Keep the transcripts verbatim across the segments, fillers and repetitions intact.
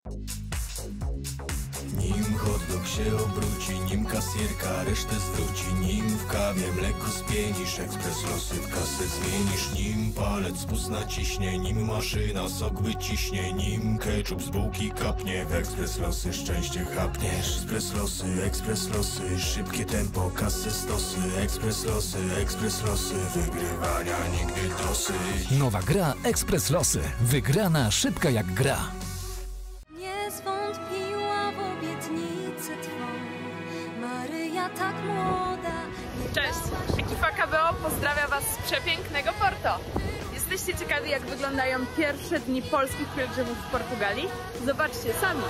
Nim hot dog się obróci, nim kasjerka resztę zwróci, nim w kawie mleko spienisz, ekspres losy w kasę zmienisz, nim palec spust naciśnie, nim maszyna sok wyciśnie, nim ketchup z bułki kapnie, w ekspres losy szczęście chapniesz. Ekspres losy, ekspres losy, szybkie tempo, kasy stosy, ekspres losy, ekspres losy, wygrywania nigdy dosyć. Nowa gra Ekspres Losy. Wygrana szybka jak gra. Nie zwątpiła w obietnicy Twą, Maryja tak młoda. Cześć, ekipa K B O pozdrawia Was z przepięknego Porto. Jesteście ciekawi, jak wyglądają pierwsze dni polskich pielgrzymów w Portugalii? Zobaczcie sami.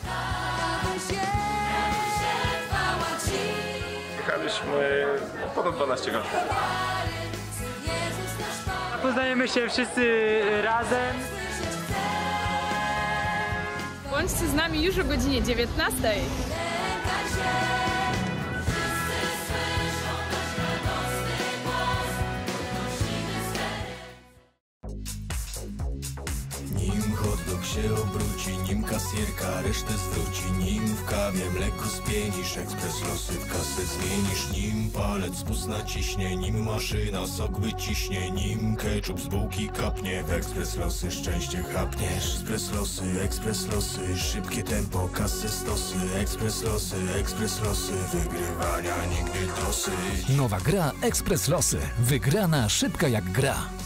Jechaliśmy ponad dwanaście godzin. Poznajemy się wszyscy razem. Bądźcie z nami już o godzinie dziewiętnastej. Nim hot dog się obróci, nim kasjerka resztę zwróci, nim w kawie mleko spienisz, ekspres losy w kasę zmienisz, nim palec spust naciśnie, nim maszyna sok wyciśnie, nim ketchup z bułki kapnie, w ekspres losy szczęście chapniesz. Ekspres losy, ekspres losy, szybkie tempo, kasy stosy, ekspres losy, ekspres losy, wygrywania nigdy dosyć. Nowa gra Ekspres Losy. Wygrana szybka jak gra.